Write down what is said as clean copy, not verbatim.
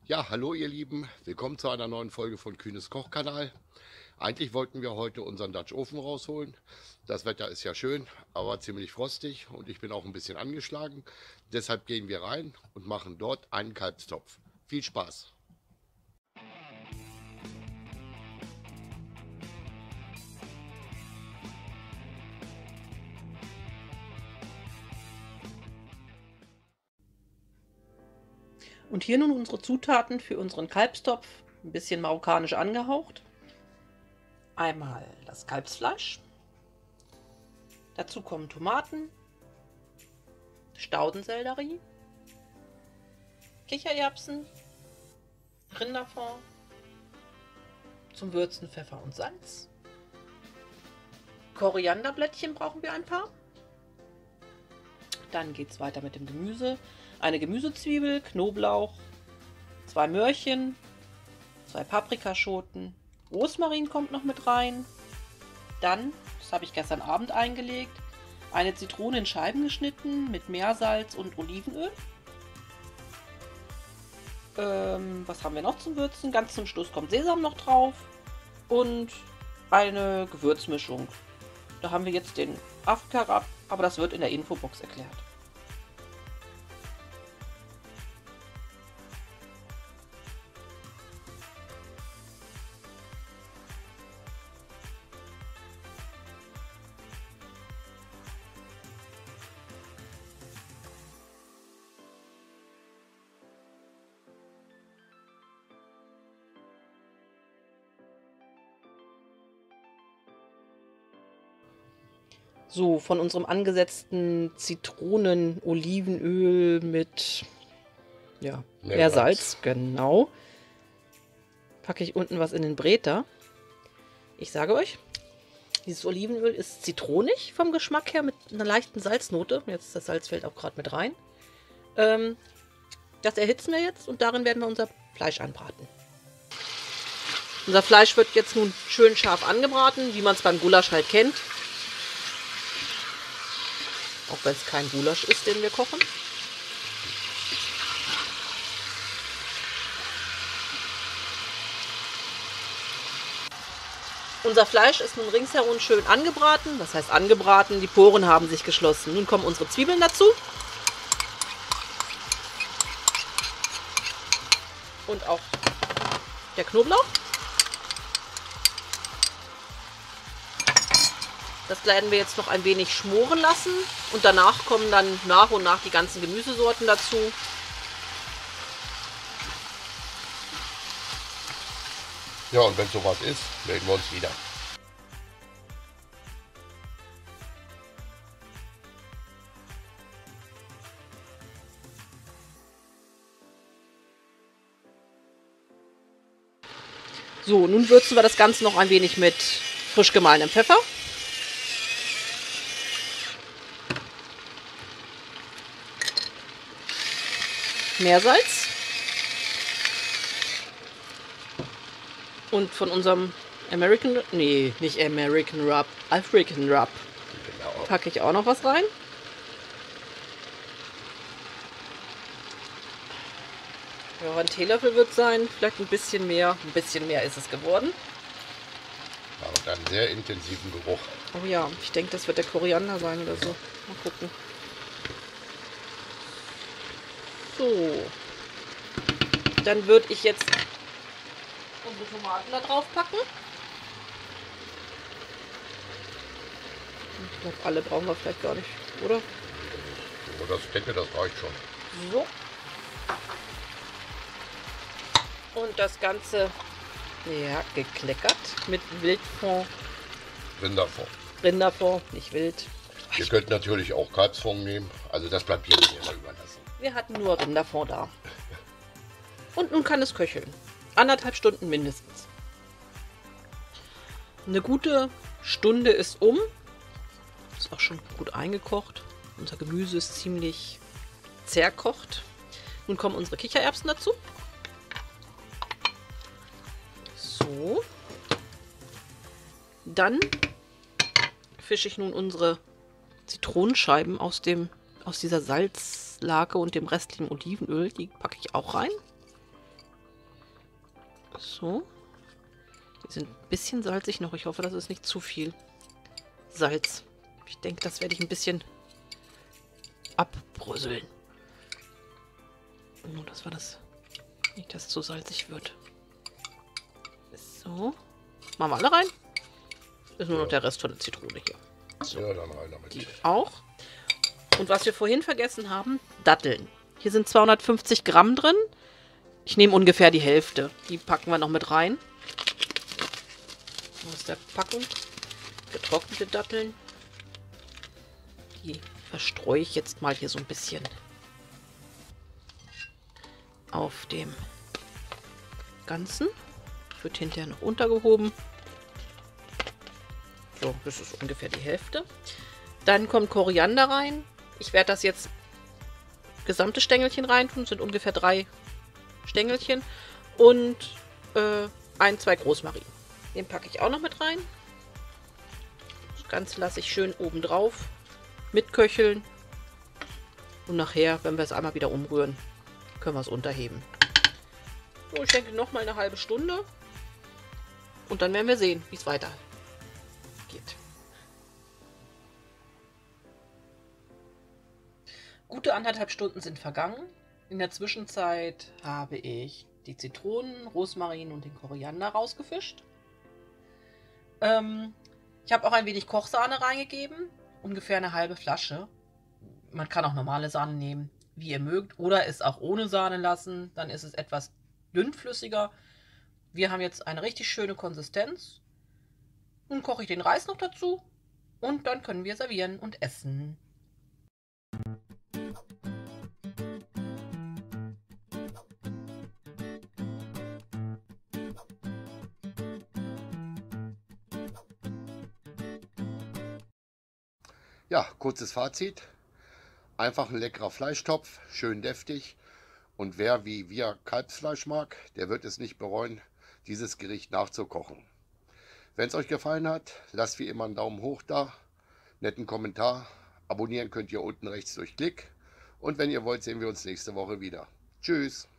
Ja, hallo ihr Lieben, willkommen zu einer neuen Folge von Kühnes Kochkanal. Eigentlich wollten wir heute unseren Dutch Ofen rausholen. Das Wetter ist ja schön, aber ziemlich frostig und ich bin auch ein bisschen angeschlagen. Deshalb gehen wir rein und machen dort einen Kalbstopf. Viel Spaß! Und hier nun unsere Zutaten für unseren Kalbstopf, ein bisschen marokkanisch angehaucht. Einmal das Kalbsfleisch, dazu kommen Tomaten, Staudensellerie, Kichererbsen, Rinderfond, zum Würzen Pfeffer und Salz. Korianderblättchen brauchen wir ein paar. Dann geht es weiter mit dem Gemüse. Eine Gemüsezwiebel, Knoblauch, 2 Möhrchen, 2 Paprikaschoten, Rosmarin kommt noch mit rein. Dann, das habe ich gestern Abend eingelegt, eine Zitrone in Scheiben geschnitten mit Meersalz und Olivenöl. Was haben wir noch zum Würzen? Ganz zum Schluss kommt Sesam noch drauf und eine Gewürzmischung. Da haben wir jetzt den Afrika-Wrap, aber das wird in der Infobox erklärt. So, von unserem angesetzten Zitronen-Olivenöl mit Meersalz, genau, packe ich unten was in den Bräter. Ich sage euch, dieses Olivenöl ist zitronig vom Geschmack her mit einer leichten Salznote. Jetzt das Salz fällt auch gerade mit rein. Das erhitzen wir jetzt und darin werden wir unser Fleisch anbraten. Unser Fleisch wird jetzt nun schön scharf angebraten, wie man es beim Gulasch halt kennt. Auch wenn es kein Gulasch ist, den wir kochen. Unser Fleisch ist nun ringsherum schön angebraten. Das heißt angebraten, die Poren haben sich geschlossen. Nun kommen unsere Zwiebeln dazu. Und auch der Knoblauch. Das werden wir jetzt noch ein wenig schmoren lassen und danach kommen dann nach und nach die ganzen Gemüsesorten dazu. Ja, und wenn sowas ist, melden wir uns wieder. So, nun würzen wir das Ganze noch ein wenig mit frisch gemahlenem Pfeffer. Meersalz und von unserem African Wrap Genau. packe ich auch noch was rein. Ja, ein Teelöffel wird sein, vielleicht ein bisschen mehr ist es geworden. Ja, und einen sehr intensiven Geruch. Oh ja, ich denke, das wird der Koriander sein oder so. Mal gucken. So, dann würde ich jetzt unsere Tomaten da drauf packen. Ich glaube, alle brauchen wir vielleicht gar nicht, oder? Oh, das denke, das reicht schon. So. Und das Ganze, ja, gekleckert mit Wildfond. Rinderfond, nicht wild. Ihr könnt natürlich auch Kalbsfond nehmen, also das bleibt jedem selber überlassen. Wir hatten nur Rinderfond da. Und nun kann es köcheln. 1,5 Stunden mindestens. Eine gute Stunde ist um. Ist auch schon gut eingekocht. Unser Gemüse ist ziemlich zerkocht. Nun kommen unsere Kichererbsen dazu. So. Dann fische ich nun unsere Zitronenscheiben aus dieser Salzlake und dem restlichen Olivenöl. Die packe ich auch rein. So. Die sind ein bisschen salzig noch. Ich hoffe, das ist nicht zu viel Salz. Ich denke, das werde ich ein bisschen abbröseln. Nur, dass wir das nicht, dass es zu salzig wird. So. Machen wir alle rein. Ist nur noch der Rest von der Zitrone hier. So. Ja, dann rein damit. Die auch. Und was wir vorhin vergessen haben, Datteln. Hier sind 250 Gramm drin. Ich nehme ungefähr die Hälfte. Die packen wir noch mit rein. Aus der Packung. Getrocknete Datteln. Die verstreue ich jetzt mal hier so ein bisschen auf dem Ganzen. Wird hinterher noch untergehoben. So, das ist ungefähr die Hälfte. Dann kommt Koriander rein. Ich werde das jetzt gesamte Stängelchen reintun. Das sind ungefähr 3 Stängelchen. Und 1, 2 Rosmarin. Den packe ich auch noch mit rein. Das Ganze lasse ich schön oben drauf mitköcheln. Und nachher, wenn wir es einmal wieder umrühren, können wir es unterheben. So, ich denke noch mal eine halbe Stunde. Und dann werden wir sehen, wie es weitergeht. Gute 1,5 Stunden sind vergangen. In der Zwischenzeit habe ich die Zitronen, Rosmarin und den Koriander rausgefischt. Ich habe auch ein wenig Kochsahne reingegeben. Ungefähr eine halbe Flasche. Man kann auch normale Sahne nehmen, wie ihr mögt. Oder es auch ohne Sahne lassen. Dann ist es etwas dünnflüssiger. Wir haben jetzt eine richtig schöne Konsistenz. Nun koche ich den Reis noch dazu. Und dann können wir servieren und essen. Ja, kurzes Fazit. Einfach ein leckerer Fleischtopf, schön deftig. Und wer wie wir Kalbsfleisch mag, der wird es nicht bereuen, dieses Gericht nachzukochen. Wenn es euch gefallen hat, lasst wie immer einen Daumen hoch da, netten Kommentar. Abonnieren könnt ihr unten rechts durch Klick. Und wenn ihr wollt, sehen wir uns nächste Woche wieder. Tschüss!